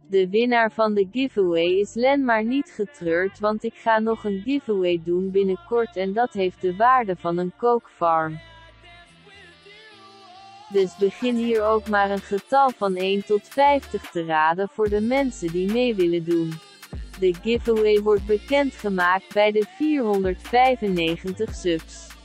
De winnaar van de giveaway is Len, maar niet getreurd, want ik ga nog een giveaway doen binnenkort en dat heeft de waarde van een kookfarm. Dus begin hier ook maar een getal van 1 tot 50 te raden voor de mensen die mee willen doen. De giveaway wordt bekendgemaakt bij de 495 subs.